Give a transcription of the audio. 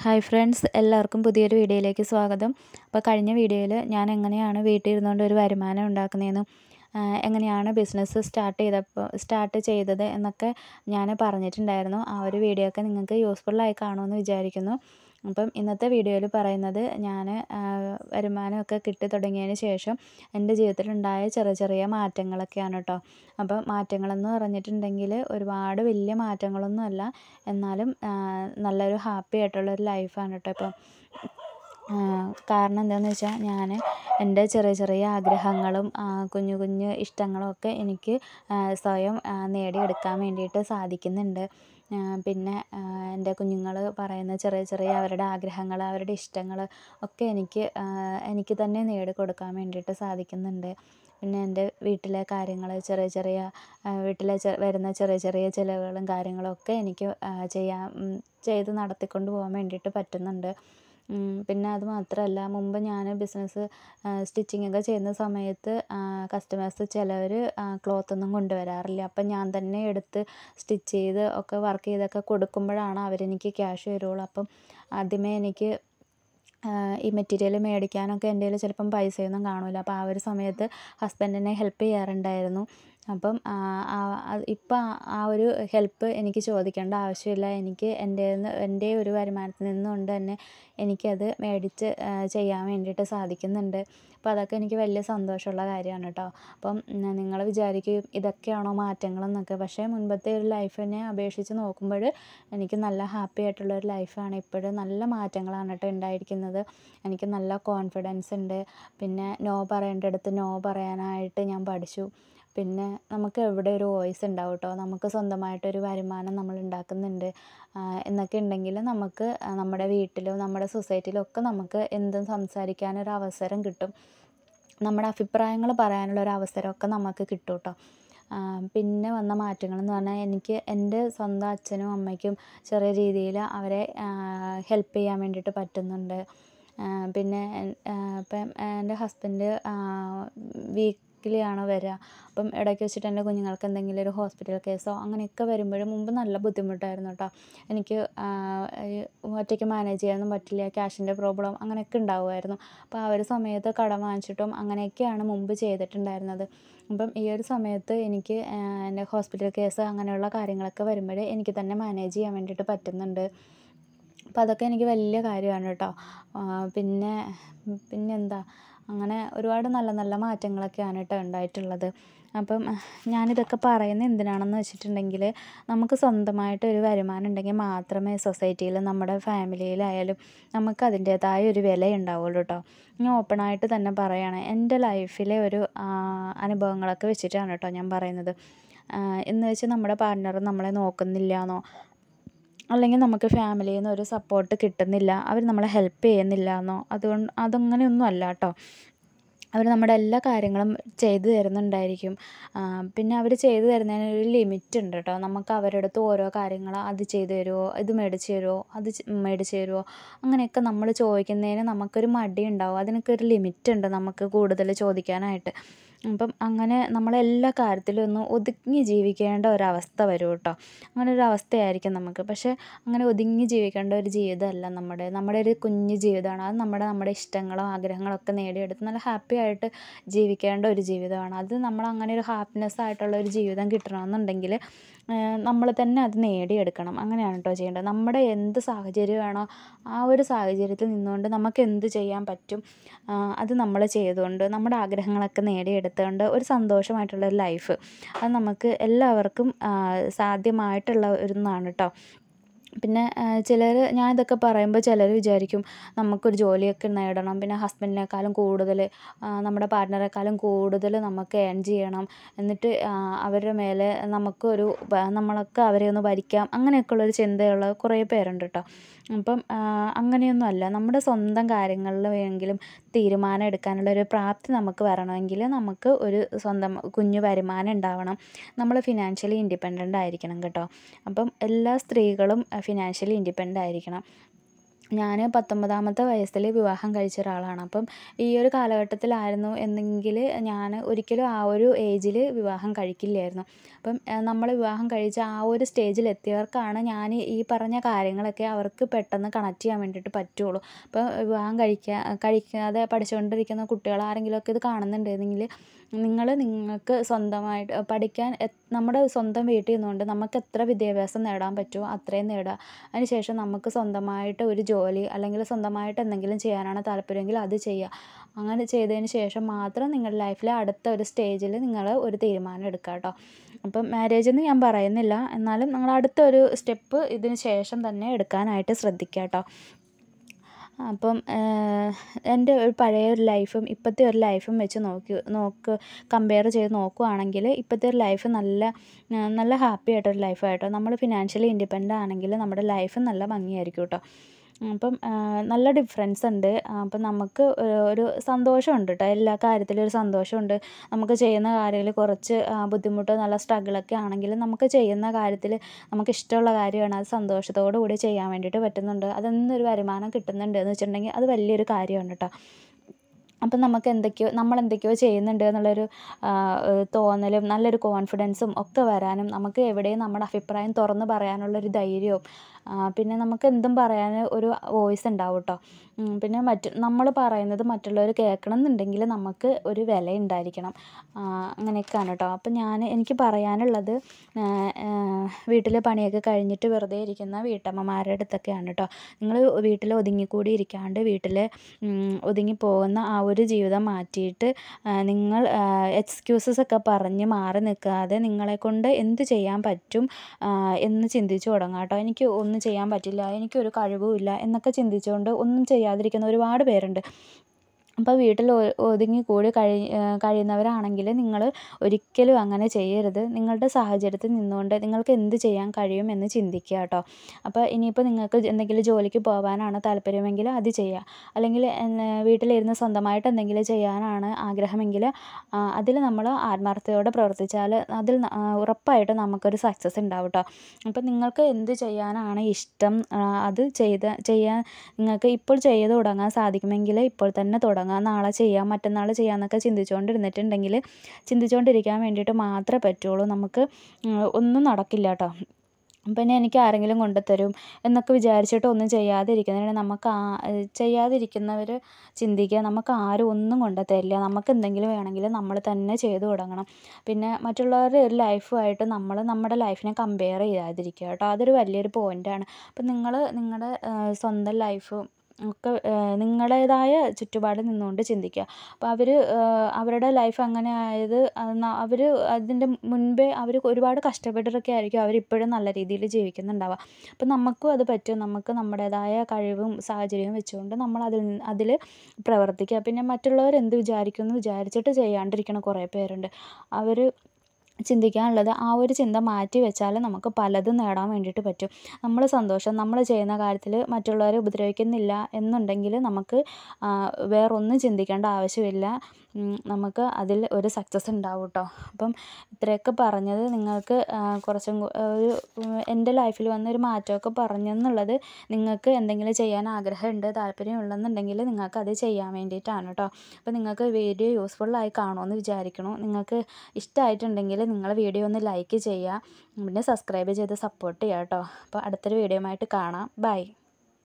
Hi friends, എല്ലാവർക്കും പുതിയൊരു വീഡിയോയിലേക്ക് സ്വാഗതം. അപ്പോൾ കഴിഞ്ഞ വീഡിയോയിൽ ഞാൻ എങ്ങനെയാണ് വീട്ടിൽ ഇരുന്നുകൊണ്ട് ഒരു വരുമാനം ഉണ്ടാക്കുന്നതെന്നും എങ്ങനെയാണ് ബിസിനസ് സ്റ്റാർട്ട് ചെയ്തത് എന്നൊക്കെ ഞാൻ പറഞ്ഞിട്ടുണ്ടായിരുന്നു. ആ ഒരു വീഡിയോ ഒക്കെ നിങ്ങൾക്ക് യൂസ്ഫുള്ളായി കാണുമെന്ന് വിചാരിക്കുന്നു. അപ്പം ഇന്നത്തെ വീഡിയോയിൽ പറയുന്നത് ഞാൻ വരുമാനമൊക്കെ കിട്ടി തുടങ്ങിയതിന് ശേഷം എൻ്റെ ജീവിതത്തിലുണ്ടായ ചെറിയ ചെറിയ മാറ്റങ്ങളൊക്കെയാണ് കേട്ടോ. അപ്പം മാറ്റങ്ങളെന്ന് പറഞ്ഞിട്ടുണ്ടെങ്കിൽ ഒരുപാട് വലിയ മാറ്റങ്ങളൊന്നുമല്ല, എന്നാലും നല്ലൊരു ഹാപ്പി ആയിട്ടുള്ളൊരു ലൈഫാണ് കേട്ടോ ഇപ്പം. കാരണം എന്താണെന്ന് വെച്ചാൽ ഞാൻ എൻ്റെ ചെറിയ ചെറിയ ആഗ്രഹങ്ങളും കുഞ്ഞു കുഞ്ഞു ഇഷ്ടങ്ങളും ഒക്കെ എനിക്ക് സ്വയം നേടിയെടുക്കാൻ വേണ്ടിയിട്ട് സാധിക്കുന്നുണ്ട്. പിന്നെ എൻ്റെ കുഞ്ഞുങ്ങൾ പറയുന്ന ചെറിയ ചെറിയ അവരുടെ ആഗ്രഹങ്ങൾ, അവരുടെ ഇഷ്ടങ്ങൾ ഒക്കെ എനിക്ക് തന്നെ നേടിക്കൊടുക്കാൻ വേണ്ടിയിട്ട് സാധിക്കുന്നുണ്ട്. പിന്നെ എൻ്റെ വീട്ടിലെ കാര്യങ്ങൾ, ചെറിയ ചെറിയ വീട്ടിലെ വരുന്ന ചെറിയ ചെറിയ ചിലവുകളും കാര്യങ്ങളും ഒക്കെ എനിക്ക് ചെയ്ത് നടത്തിക്കൊണ്ട് പോകാൻ വേണ്ടിയിട്ട് പറ്റുന്നുണ്ട്. പിന്നെ അത് മാത്രമല്ല, മുമ്പ് ഞാൻ ബിസിനസ് സ്റ്റിച്ചിങ്ങൊക്കെ ചെയ്യുന്ന സമയത്ത് കസ്റ്റമേഴ്സ് ചിലവർ ക്ലോത്തൊന്നും കൊണ്ടുവരാറില്ല. അപ്പം ഞാൻ തന്നെ എടുത്ത് സ്റ്റിച്ച് ചെയ്ത് ഒക്കെ വർക്ക് ചെയ്തൊക്കെ കൊടുക്കുമ്പോഴാണ് അവരെനിക്ക് ക്യാഷ് തരുള്ളൂ. അപ്പം ആദ്യമേ എനിക്ക് ഈ മെറ്റീരിയൽ മേടിക്കാനൊക്കെ എൻ്റെ കയ്യിൽ ചിലപ്പം പൈസയൊന്നും കാണില്ല. അപ്പോൾ ആ ഒരു സമയത്ത് ഹസ്ബൻഡ് എന്നെ ഹെൽപ്പ് ചെയ്യാറുണ്ടായിരുന്നു. അപ്പം ഇപ്പം ആ ഒരു ഹെൽപ്പ് എനിക്ക് ചോദിക്കേണ്ട ആവശ്യമില്ല. എനിക്ക് എൻ്റെ ഒരു വരുമാനത്തിൽ നിന്നുകൊണ്ട് തന്നെ എനിക്കത് മേടിച്ച് ചെയ്യാൻ വേണ്ടിയിട്ട് സാധിക്കുന്നുണ്ട്. അപ്പോൾ അതൊക്കെ എനിക്ക് വലിയ സന്തോഷമുള്ള കാര്യമാണ് കേട്ടോ. അപ്പം നിങ്ങൾ വിചാരിക്കും ഇതൊക്കെയാണോ മാറ്റങ്ങളെന്നൊക്കെ. പക്ഷേ മുൻപത്തെ ഒരു ലൈഫിനെ അപേക്ഷിച്ച് നോക്കുമ്പോൾ എനിക്ക് നല്ല ഹാപ്പി ആയിട്ടുള്ളൊരു ലൈഫാണ്. ഇപ്പോഴും നല്ല മാറ്റങ്ങളാണ് കേട്ടോ ഉണ്ടായിരിക്കുന്നത്. എനിക്ക് നല്ല കോൺഫിഡൻസ് ഉണ്ട്. പിന്നെ നോ പറയേണ്ടടുത്ത് നോ പറയാനായിട്ട് ഞാൻ പഠിച്ചു. പിന്നെ നമുക്ക് എവിടെ ഒരു വോയിസ് ഉണ്ടാവും കേട്ടോ. നമുക്ക് സ്വന്തമായിട്ടൊരു വരുമാനം നമ്മൾ ഉണ്ടാക്കുന്നുണ്ട് എന്നൊക്കെ ഉണ്ടെങ്കിൽ നമുക്ക് നമ്മുടെ വീട്ടിലും നമ്മുടെ സൊസൈറ്റിയിലും ഒക്കെ നമുക്ക് എന്തും സംസാരിക്കാനൊരു അവസരം കിട്ടും. നമ്മുടെ അഭിപ്രായങ്ങൾ പറയാനുള്ളൊരു അവസരമൊക്കെ നമുക്ക് കിട്ടും കേട്ടോ. പിന്നെ വന്ന മാറ്റങ്ങളെന്ന് പറഞ്ഞാൽ എനിക്ക് എൻ്റെ സ്വന്തം അച്ഛനും അമ്മയ്ക്കും ചെറിയ രീതിയിൽ അവരെ ഹെൽപ്പ് ചെയ്യാൻ വേണ്ടിയിട്ട് പറ്റുന്നുണ്ട്. പിന്നെ ഇപ്പം എൻ്റെ ഹസ്ബൻഡ് വീക്കിലിയാണ് വരിക. അപ്പം ഇടയ്ക്ക് വെച്ചിട്ട് എൻ്റെ കുഞ്ഞുങ്ങൾക്ക് എന്തെങ്കിലും ഒരു ഹോസ്പിറ്റൽ കേസോ അങ്ങനെയൊക്കെ വരുമ്പോഴും മുമ്പ് നല്ല ബുദ്ധിമുട്ടായിരുന്നു കേട്ടോ. എനിക്ക് ഒറ്റയ്ക്ക് മാനേജ് ചെയ്യാനൊന്നും പറ്റില്ല. ക്യാഷിൻ്റെ പ്രോബ്ലം അങ്ങനെയൊക്കെ ഉണ്ടാവുമായിരുന്നു. അപ്പോൾ ആ ഒരു സമയത്ത് കടം വാങ്ങിച്ചിട്ടും അങ്ങനെയൊക്കെയാണ് മുമ്പ് ചെയ്തിട്ടുണ്ടായിരുന്നത്. അപ്പം ഈ ഒരു സമയത്ത് എനിക്ക് എൻ്റെ ഹോസ്പിറ്റൽ കേസ് അങ്ങനെയുള്ള കാര്യങ്ങളൊക്കെ വരുമ്പോൾ എനിക്ക് തന്നെ മാനേജ് ചെയ്യാൻ വേണ്ടിയിട്ട് പറ്റുന്നുണ്ട്. അപ്പോൾ അതൊക്കെ എനിക്ക് വലിയ കാര്യമാണ് കേട്ടോ. പിന്നെന്താ, അങ്ങനെ ഒരുപാട് നല്ല നല്ല മാറ്റങ്ങളൊക്കെയാണ് കേട്ടോ ഉണ്ടായിട്ടുള്ളത്. അപ്പം ഞാനിതൊക്കെ പറയുന്നത് എന്തിനാണെന്ന് വെച്ചിട്ടുണ്ടെങ്കിൽ, നമുക്ക് സ്വന്തമായിട്ട് ഒരു വരുമാനം ഉണ്ടെങ്കിൽ മാത്രമേ സൊസൈറ്റിയിൽ നമ്മുടെ ഫാമിലിയിലായാലും നമുക്ക് അതിൻ്റേതായ ഒരു വിലയുണ്ടാവുള്ളൂ കേട്ടോ. ഞാൻ ഓപ്പണായിട്ട് തന്നെ പറയുകയാണ്, എൻ്റെ ലൈഫിലെ ഒരു അനുഭവങ്ങളൊക്കെ വെച്ചിട്ടാണ് കേട്ടോ ഞാൻ പറയുന്നത്. എന്ന് വെച്ച് നമ്മുടെ പാർട്ട്ണർ നമ്മളെ നോക്കുന്നില്ല എന്നോ, അല്ലെങ്കിൽ നമുക്ക് ഫാമിലിയിൽ നിന്ന് ഒരു സപ്പോർട്ട് കിട്ടുന്നില്ല, അവർ നമ്മളെ ഹെൽപ്പ് ചെയ്യുന്നില്ല എന്നോ, അതങ്ങനെയൊന്നും അല്ല കേട്ടോ. അവർ നമ്മുടെ എല്ലാ കാര്യങ്ങളും ചെയ്തു തരുന്നുണ്ടായിരിക്കും. പിന്നെ അവർ ചെയ്തു തരുന്നതിന് ഒരു ലിമിറ്റ് ഉണ്ട് കേട്ടോ. നമുക്ക് അവരുടെ അടുത്ത് ഓരോ കാര്യങ്ങൾ അത് ചെയ്തു തരുമോ, ഇത് മേടിച്ച് തരുമോ, മേടിച്ച് തരുമോ, അങ്ങനെയൊക്കെ നമ്മൾ ചോദിക്കുന്നതിന് നമുക്കൊരു മടി ഉണ്ടാവും. അതിനൊക്കെ ഒരു ലിമിറ്റ് ഉണ്ട് നമുക്ക് കൂടുതൽ ചോദിക്കാനായിട്ട്. അപ്പം അങ്ങനെ നമ്മളെല്ലാ കാര്യത്തിലും ഒന്ന് ഒതുങ്ങി ജീവിക്കേണ്ട ഒരവസ്ഥ വരും കേട്ടോ. അങ്ങനെ ഒരു അവസ്ഥയായിരിക്കും നമുക്ക്. പക്ഷേ അങ്ങനെ ഒതുങ്ങി ജീവിക്കേണ്ട ഒരു ജീവിതമല്ല നമ്മുടെ ഒരു കുഞ്ഞു ജീവിതമാണ്. അത് നമ്മുടെ ഇഷ്ടങ്ങളും ആഗ്രഹങ്ങളും ഒക്കെ നേടിയെടുത്ത് നല്ല ഹാപ്പി ആയിട്ട് ജീവിക്കേണ്ട ഒരു ജീവിതമാണ്. അത് നമ്മളങ്ങനെ ഒരു ഹാപ്പിനെസ് ആയിട്ടുള്ള ഒരു ജീവിതം കിട്ടണമെന്നുണ്ടെങ്കിൽ നമ്മൾ തന്നെ അത് നേടിയെടുക്കണം. അങ്ങനെയാണ് കേട്ടോ ചെയ്യേണ്ടത്. നമ്മുടെ എന്ത് സാഹചര്യമാണോ ആ ഒരു സാഹചര്യത്തിൽ നിന്നുകൊണ്ട് നമുക്ക് എന്ത് ചെയ്യാൻ പറ്റും അത് നമ്മൾ ചെയ്തുകൊണ്ട് നമ്മുടെ ആഗ്രഹങ്ങളൊക്കെ നേടിയെടുത്തുകൊണ്ട് ഒരു സന്തോഷമായിട്ടുള്ളൊരു ലൈഫ് അത് നമുക്ക് എല്ലാവർക്കും സാധ്യമായിട്ടുള്ള ഒന്നാണ് കേട്ടോ. പിന്നെ ഞാൻ ഇതൊക്കെ പറയുമ്പോൾ ചിലർ വിചാരിക്കും നമുക്കൊരു ജോലിയൊക്കെ നേടണം, പിന്നെ ഹസ്ബൻഡിനേക്കാളും കൂടുതൽ നമ്മുടെ പാർട്ട്ണറെക്കാളും കൂടുതൽ നമുക്ക് ഏൺ ചെയ്യണം, എന്നിട്ട് അവരുടെ മേലെ നമ്മളൊക്കെ അവരെ ഒന്ന് ഭരിക്കാം, അങ്ങനെയൊക്കെയുള്ളൊരു ചിന്തയുള്ള കുറേ പേരുണ്ട് കേട്ടോ. അപ്പം അങ്ങനെയൊന്നും അല്ല. നമ്മുടെ സ്വന്തം കാര്യങ്ങളിൽ എങ്കിലും തീരുമാനം എടുക്കാനുള്ളൊരു പ്രാപ്തി നമുക്ക് വരണമെങ്കിൽ നമുക്ക് ഒരു സ്വന്തം കുഞ്ഞു വരുമാനം ഉണ്ടാവണം. നമ്മൾ ഫിനാൻഷ്യലി ഇൻഡിപെൻഡൻ്റ് ആയിരിക്കണം കേട്ടോ. അപ്പം എല്ലാ സ്ത്രീകളും ഫിനാൻഷ്യലി ഇൻഡിപെൻഡൻ്റ് ആയിരിക്കണം. ഞാൻ 19ാമത്തെ വയസ്സിൽ വിവാഹം കഴിച്ച ഒരാളാണ്. അപ്പം ഈ ഒരു കാലഘട്ടത്തിലായിരുന്നു എന്നെങ്കിൽ ഞാൻ ഒരിക്കലും ആ ഒരു ഏജിൽ വിവാഹം കഴിക്കില്ലായിരുന്നു. അപ്പം നമ്മൾ വിവാഹം കഴിച്ച ആ ഒരു സ്റ്റേജിൽ എത്തിയവർക്കാണ് ഞാൻ ഈ പറഞ്ഞ കാര്യങ്ങളൊക്കെ അവർക്ക് പെട്ടെന്ന് കണക്ട് ചെയ്യാൻ വേണ്ടിയിട്ട് പറ്റുള്ളൂ. അപ്പോൾ വിവാഹം കഴിക്കാതെ പഠിച്ചുകൊണ്ടിരിക്കുന്ന കുട്ടികൾ ആരെങ്കിലുമൊക്കെ ഇത് കാണുന്നുണ്ടെങ്കിൽ നിങ്ങൾക്ക് സ്വന്തമായിട്ട് പഠിക്കാൻ നമ്മുടെ സ്വന്തം വീട്ടിൽ നിന്നുകൊണ്ട് നമുക്ക് എത്ര വിദ്യാഭ്യാസം നേടാൻ പറ്റുമോ അത്രയും നേടുക. അതിനുശേഷം നമുക്ക് സ്വന്തമായിട്ട് ഒരു ജോലി അല്ലെങ്കിൽ സ്വന്തമായിട്ട് എന്തെങ്കിലും ചെയ്യാനാണ് താല്പര്യമെങ്കിൽ അത് ചെയ്യുക. അങ്ങനെ ചെയ്തതിന് ശേഷം മാത്രം നിങ്ങളുടെ ലൈഫിലെ അടുത്ത ഒരു സ്റ്റേജിൽ നിങ്ങൾ ഒരു തീരുമാനം എടുക്കുക കേട്ടോ. അപ്പം മാരേജ് എന്ന് ഞാൻ പറയുന്നില്ല, എന്നാലും നിങ്ങൾ അടുത്തൊരു സ്റ്റെപ്പ് ഇതിന് ശേഷം തന്നെ എടുക്കാനായിട്ട് ശ്രദ്ധിക്കുക കേട്ടോ. അപ്പം എൻ്റെ ഒരു പഴയ ഒരു ലൈഫും ഇപ്പോഴത്തെ ഒരു ലൈഫും വെച്ച് കമ്പയർ ചെയ്ത് നോക്കുകയാണെങ്കിൽ ഇപ്പോഴത്തെ ഒരു ലൈഫ് നല്ല ഹാപ്പി ആയിട്ടൊരു ലൈഫായിട്ടോ. നമ്മൾ ഫിനാൻഷ്യലി ഇൻഡിപെൻഡൻ്റ് ആണെങ്കിൽ നമ്മുടെ ലൈഫ് നല്ല ഭംഗിയായിരിക്കും കേട്ടോ. അപ്പം നല്ല ഡിഫറൻസ് ഉണ്ട്. അപ്പം നമുക്ക് ഒരു സന്തോഷമുണ്ട് കേട്ടോ, എല്ലാ കാര്യത്തിലും ഒരു സന്തോഷമുണ്ട്. നമുക്ക് ചെയ്യുന്ന കാര്യത്തിൽ കുറച്ച് ബുദ്ധിമുട്ട് നല്ല സ്ട്രഗിളൊക്കെ ആണെങ്കിലും നമുക്ക് ചെയ്യുന്ന കാര്യത്തിൽ നമുക്ക് ഇഷ്ടമുള്ള കാര്യമാണ്, അത് സന്തോഷത്തോടു കൂടി ചെയ്യാൻ വേണ്ടിയിട്ട് പറ്റുന്നുണ്ട്. അതിൽ നിന്നൊരു വരുമാനം കിട്ടുന്നുണ്ട് എന്ന് വെച്ചിട്ടുണ്ടെങ്കിൽ അത് വലിയൊരു കാര്യമാണ് കേട്ടോ. അപ്പം നമ്മൾ എന്തൊക്കെയോ ചെയ്യുന്നുണ്ട് എന്നുള്ളൊരു തോന്നലും നല്ലൊരു കോൺഫിഡൻസും ഒക്കെ വരാനും നമുക്ക് എവിടെയും നമ്മുടെ അഭിപ്രായം തുറന്ന് പറയാനുള്ളൊരു ധൈര്യവും പിന്നെ നമുക്ക് എന്തും പറയാൻ ഒരു വോയിസ് ഉണ്ടാവും കേട്ടോ. പിന്നെ നമ്മൾ പറയുന്നത് മറ്റുള്ളവർ കേൾക്കണം എന്നുണ്ടെങ്കിൽ നമുക്ക് ഒരു വില ഉണ്ടായിരിക്കണം. അങ്ങനെയൊക്കെയാണ് കേട്ടോ. അപ്പം എനിക്ക് പറയാനുള്ളത് വീട്ടിൽ പണിയൊക്കെ കഴിഞ്ഞിട്ട് വെറുതെ ഇരിക്കുന്ന വീട്ടമ്മമാരുടെ അടുത്തൊക്കെയാണ് കേട്ടോ. നിങ്ങൾ വീട്ടിൽ ഒതുങ്ങിക്കൂടി ഇരിക്കാണ്ട് വീട്ടിൽ ഒതുങ്ങിപ്പോകുന്ന ആ ഒരു ജീവിതം മാറ്റിയിട്ട് നിങ്ങൾ എക്സ്ക്യൂസസ് ഒക്കെ പറഞ്ഞ് മാറി നിൽക്കാതെ നിങ്ങളെക്കൊണ്ട് എന്ത് ചെയ്യാൻ പറ്റും എന്ന് ചിന്തിച്ച് തുടങ്ങുക കേട്ടോ. എനിക്ക് ഒന്നും ചെയ്യാൻ പറ്റില്ല, എനിക്കൊരു കഴിവുമില്ല എന്നൊക്കെ ചിന്തിച്ചുകൊണ്ട് ഒന്നും ചെയ്യാതിരിക്കുന്ന ഒരുപാട് പേരുണ്ട്. അപ്പോൾ വീട്ടിൽ ഒതുങ്ങിക്കൂടി കഴിയുന്നവരാണെങ്കിൽ നിങ്ങൾ ഒരിക്കലും അങ്ങനെ ചെയ്യരുത്. നിങ്ങളുടെ സാഹചര്യത്തിൽ നിന്നുകൊണ്ട് നിങ്ങൾക്ക് എന്ത് ചെയ്യാൻ കഴിയും എന്ന് ചിന്തിക്കുക കേട്ടോ. അപ്പോൾ ഇനിയിപ്പോൾ നിങ്ങൾക്ക് എന്തെങ്കിലും ജോലിക്ക് പോകാനാണ് താല്പര്യമെങ്കിൽ അത് ചെയ്യുക. അല്ലെങ്കിൽ വീട്ടിലിരുന്ന് സ്വന്തമായിട്ട് എന്തെങ്കിലും ചെയ്യാനാണ് ആഗ്രഹമെങ്കിൽ അതിൽ നമ്മൾ ആത്മാർത്ഥതയോടെ പ്രവർത്തിച്ചാൽ അതിൽ ഉറപ്പായിട്ടും നമുക്കൊരു സക്സസ് ഉണ്ടാവും കേട്ടോ. അപ്പം നിങ്ങൾക്ക് എന്ത് ചെയ്യാനാണ് ഇഷ്ടം അത് ചെയ്യാൻ നിങ്ങൾക്ക് ഇപ്പോൾ ചെയ്ത് തുടങ്ങാൻ സാധിക്കുമെങ്കിൽ ഇപ്പോൾ തന്നെ തുടങ്ങുക. നാളെ ചെയ്യാം, മറ്റന്നാൾ ചെയ്യാമെന്നൊക്കെ ചിന്തിച്ചുകൊണ്ടിരിക്കാൻ വേണ്ടിയിട്ട് മാത്രമേ പറ്റുള്ളൂ. നമുക്ക് ഒന്നും നടക്കില്ല കേട്ടോ. പിന്നെ എനിക്ക് ആരെങ്കിലും കൊണ്ടുത്തരും എന്നൊക്കെ വിചാരിച്ചിട്ട് ഒന്നും ചെയ്യാതിരിക്കുന്നവർ ചിന്തിക്കുക, നമുക്ക് ആരും ഒന്നും കൊണ്ടുത്തരില്ല, നമുക്ക് എന്തെങ്കിലും വേണമെങ്കിൽ നമ്മൾ തന്നെ ചെയ്തു തുടങ്ങണം. പിന്നെ മറ്റുള്ളവരുടെ ഒരു ലൈഫുമായിട്ട് നമ്മൾ നമ്മുടെ ലൈഫിനെ കമ്പയർ ചെയ്യാതിരിക്കുക കേട്ടോ. അതൊരു വലിയൊരു പോയിൻ്റാണ്. അപ്പം നിങ്ങളുടെ സ്വന്തം ലൈഫ് ഒക്കെ നിങ്ങളുടേതായ ചുറ്റുപാടിൽ നിന്നുകൊണ്ട് ചിന്തിക്കുക. അപ്പോൾ അവരുടെ ലൈഫ് അങ്ങനെ ആയത് അവർ അതിൻ്റെ മുൻപേ അവർ ഒരുപാട് കഷ്ടപ്പെട്ടിട്ടൊക്കെ ആയിരിക്കും അവരിപ്പോഴും നല്ല രീതിയിൽ ജീവിക്കുന്നുണ്ടാവുക. അപ്പം നമുക്കും അത് പറ്റും. നമുക്ക് നമ്മുടേതായ കഴിവും സാഹചര്യവും വെച്ചുകൊണ്ട് നമ്മൾ അതിൽ പ്രവർത്തിക്കുക. പിന്നെ മറ്റുള്ളവർ എന്ത് വിചാരിക്കുമെന്ന് വിചാരിച്ചിട്ട് ചെയ്യാണ്ടിരിക്കണ കുറേ പേരുണ്ട്. അവർ ചിന്തിക്കാനുള്ളത് ആ ഒരു ചിന്ത മാറ്റി വെച്ചാൽ നമുക്ക് പലതും നേടാൻ വേണ്ടിയിട്ട് പറ്റും. നമ്മൾ ചെയ്യുന്ന കാര്യത്തിൽ മറ്റുള്ളവരെ ഉപദ്രവിക്കുന്നില്ല എന്നുണ്ടെങ്കിൽ നമുക്ക് വേറൊന്നും ചിന്തിക്കേണ്ട ആവശ്യമില്ല. നമുക്ക് അതിൽ ഒരു സക്സസ് ഉണ്ടാവും കേട്ടോ. അപ്പം ഇത്രയൊക്കെ പറഞ്ഞത് നിങ്ങൾക്ക് കുറച്ചും എൻ്റെ ലൈഫിൽ വന്നൊരു മാറ്റമൊക്കെ പറഞ്ഞെന്നുള്ളത് നിങ്ങൾക്ക് എന്തെങ്കിലും ചെയ്യാൻ ആഗ്രഹമുണ്ട്, താല്പര്യമുണ്ടെന്നുണ്ടെങ്കിൽ നിങ്ങൾക്ക് അത് ചെയ്യാൻ വേണ്ടിയിട്ടാണ് കേട്ടോ. അപ്പോൾ നിങ്ങൾക്ക് വീഡിയോ യൂസ്ഫുള്ളായി കാണുമെന്ന് വിചാരിക്കുന്നു. നിങ്ങൾക്ക് ഇഷ്ടമായിട്ടുണ്ടെങ്കിൽ നിങ്ങൾ വീഡിയോ ഒന്ന് ലൈക്ക് ചെയ്യുക, പിന്നെ സബ്സ്ക്രൈബ് ചെയ്ത് സപ്പോർട്ട് ചെയ്യുക കേട്ടോ. അപ്പോൾ അടുത്തൊരു വീഡിയോ ആയിട്ട് കാണാം. ബൈ.